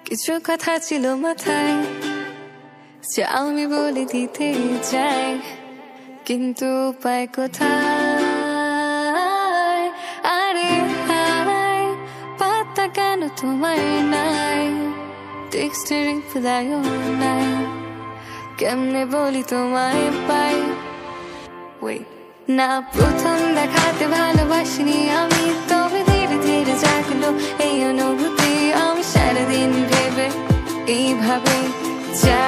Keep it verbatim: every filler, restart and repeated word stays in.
কিছু কথা ছিল মাথায় যে আমি বলে দিতে চাই, কিন্তু উপায় কোথায়? আরে হায়, পাতা কেন তোমায় নাই, টেক্সটের রিপ্লাইও নাই, কেমনে বলি তোমায় পাই? ওই না প্রথম দেখাতে ভালোবাসিনি আমি, তবে ধীরে ধীরে জাগলো এই অনুভূতি। আমি সারাদিন ভেবে এইভাবে যা